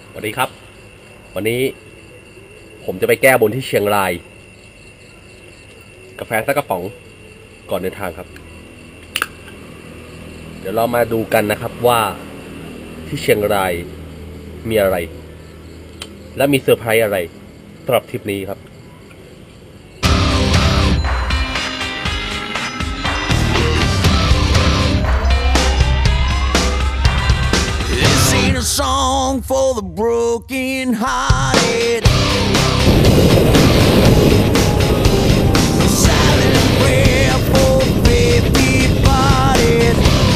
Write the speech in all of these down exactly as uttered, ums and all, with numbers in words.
สวัสดีครับวันนี้ผมจะไปแก้บนที่เชียงรายกาแฟสักกระป๋องก่อนเดินทางครับเดี๋ยวเรามาดูกันนะครับว่าที่เชียงรายมีอะไรและมีเซอร์ไพรส์อะไรสำหรับทริปนี้ครับ A song for the broken hearted, a silent prayer for faith departed.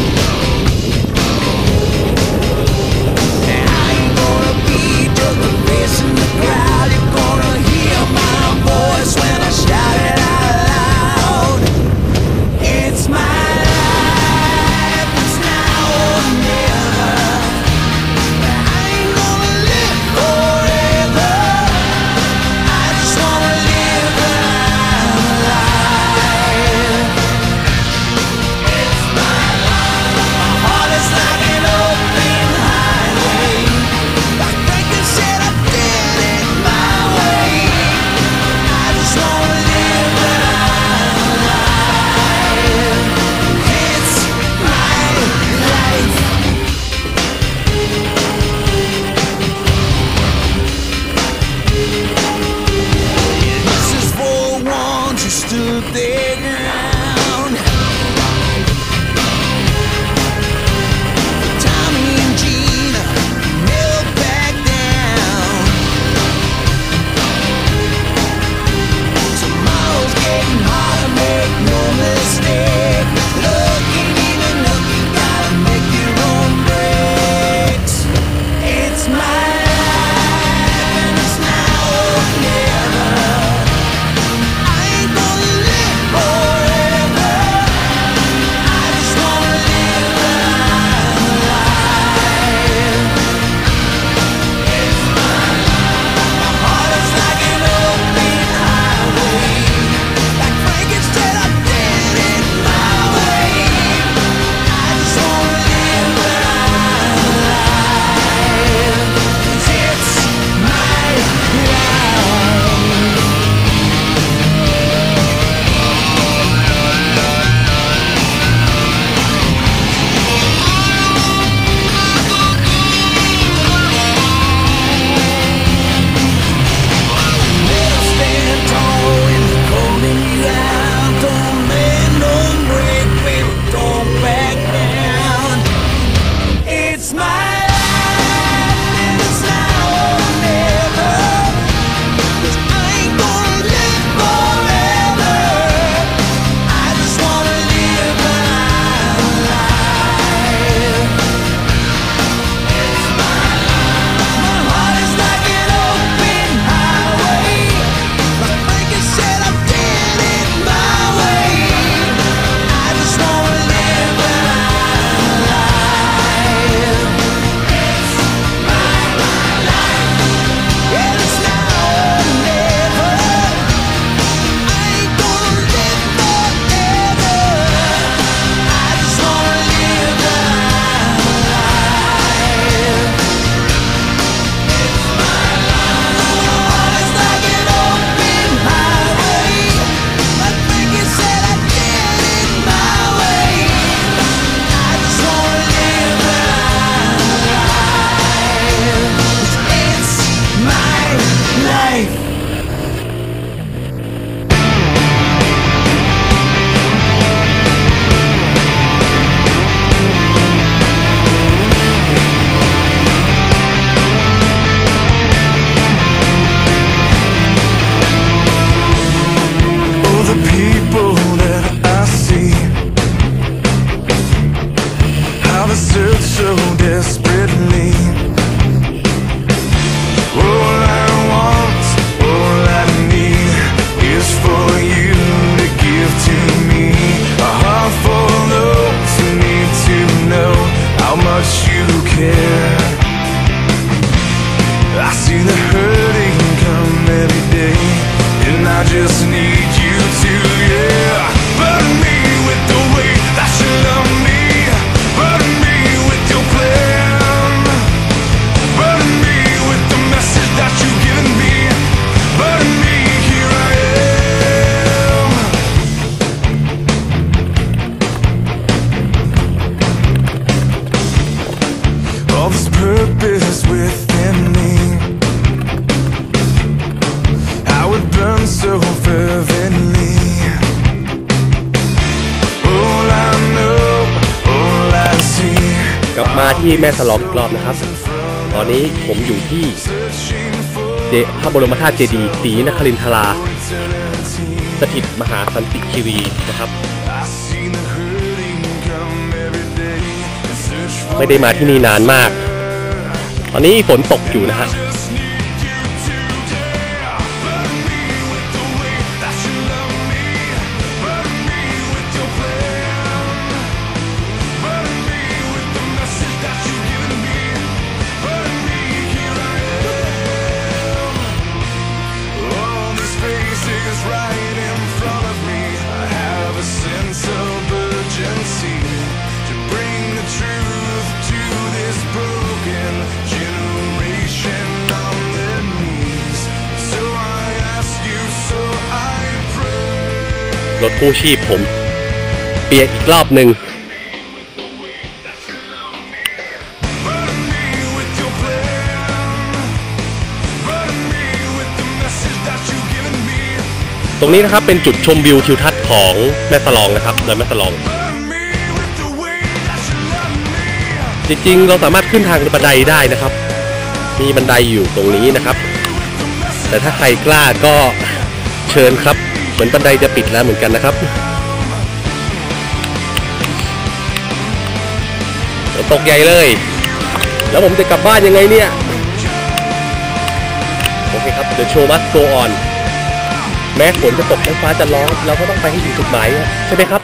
I ain't gonna be just a face in the crowd. You're gonna hear my voice when I shout it out loud. It's my stood their ground. Tommy and Gina never back down. Tomorrow's getting harder, make no mistake. Looking even look, you gotta make your own breaks. It's my life and it's now or never. Just need you to, yeah, burn me with the way that you love me, burn me with your plan, burn me with within me. How it burns so fervently. All I know, all I see. กลับมาที่แม่สลองอีกรอบนะครับตอนนี้ผมอยู่ที่เจพระบรมธาตุเจดีย์ศรีนครินทราสถิตมหาสันติคีรีนะครับไม่ได้มาที่นี่นานมากตอนนี้ฝนตกอยู่นะฮะรถกู้ชีพผมเปียกอีกรอบหนึ่งตรงนี้นะครับเป็นจุดชมวิวทิวทัศน์ของแม่สลองนะครับดอยแม่สลองจริงๆเราสามารถขึ้นทางบันไดได้นะครับมีบันไดอยู่ตรงนี้นะครับแต่ถ้าใครกล้าก็เชิญครับเหมือนบันไดจะปิดแล้วเหมือนกันนะครับตกใหญ่เลยแล้วผมจะกลับบ้านยังไงเนี่ยโอเคครับ The show must go on แม้ฝนจะตกแม้ฟ้าจะร้องเราก็ต้องไปให้ถึงจุดหมายใช่ไหมครับ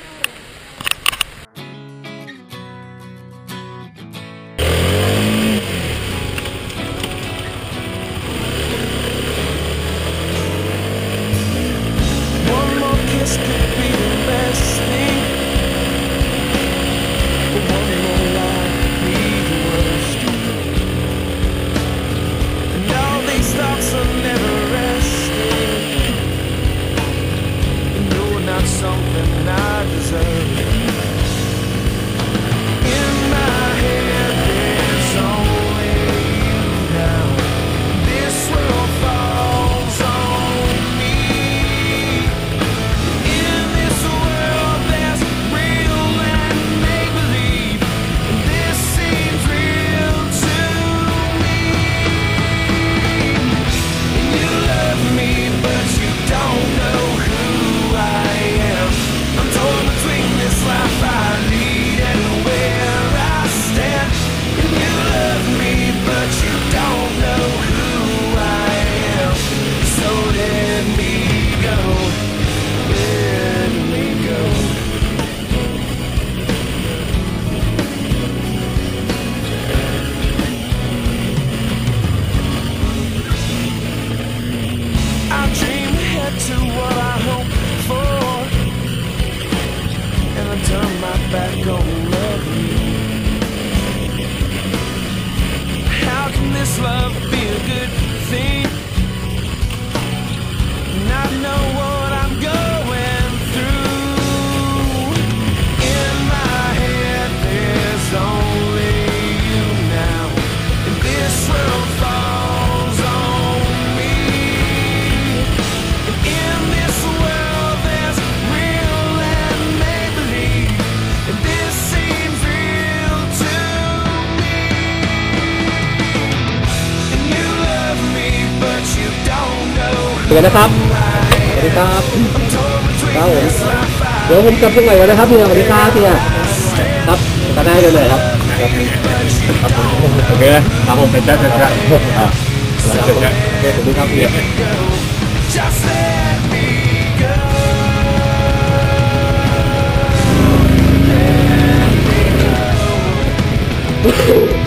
เดี๋ยวนะครับสวัสดีครับครับผมเดี๋ยวผมกลับตรงไหนวะนะครับพี่สวัสดีครับพี่ครับตาได้เลยครับครับโอเคครับผมเป็นแจ๊คเป็นแจ๊คอ่าเป็นแจ๊คโอเคขอบคุณครับพี่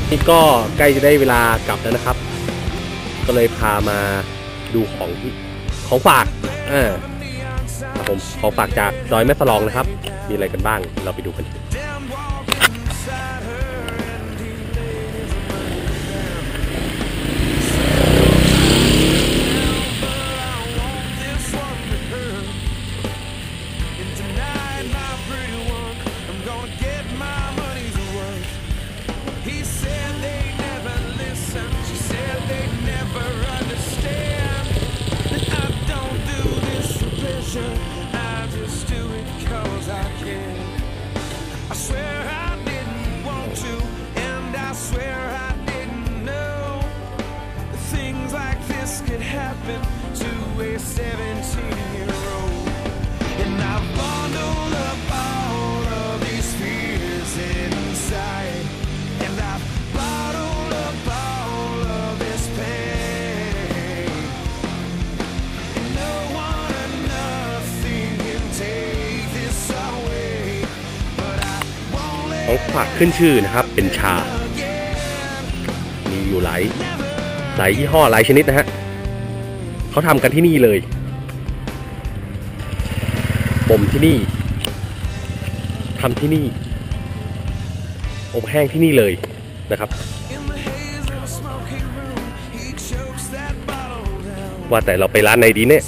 นี่ก็ใกล้จะได้เวลากลับแล้วนะครับ ก็เลยพามาดูของของฝากอ่าครับผมของฝากจากดอยแม่สลองนะครับมีอะไรกันบ้างเราไปดูกันของฝากขึ้นชื่อนะครับเป็นชามีอยู่หลายหลายยี่ห้อหลายชนิดนะฮะเขาทำกันที่นี่เลยบ่มที่นี่ทำที่นี่อบแห้งที่นี่เลยนะครับว่าแต่เราไปร้านไหนดีเนี่ย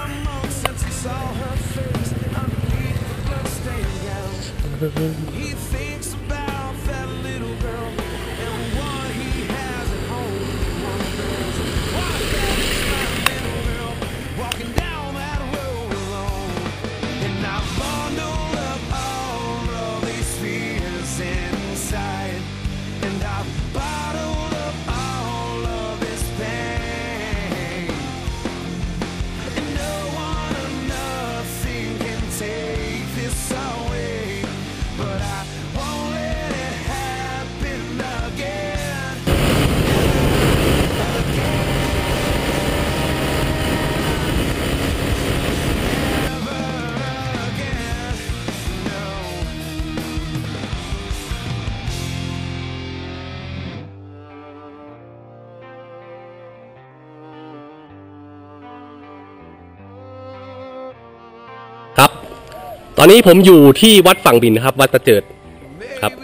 ครับตอนนี้ผมอยู่ที่วัดฝั่งบินนะครับวัดประเจิดครับ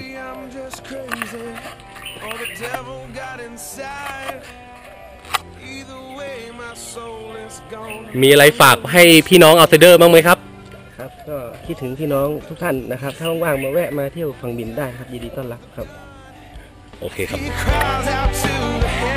มีอะไรฝากให้พี่น้องเอาไซเดอร์บ้างไหมครับครับก็คิดถึงพี่น้องทุกท่านนะครับถ้าว่างๆมาแวะมาเที่ยวฝั่งบินได้ครับยินดีต้อนรับครับโอเคครับ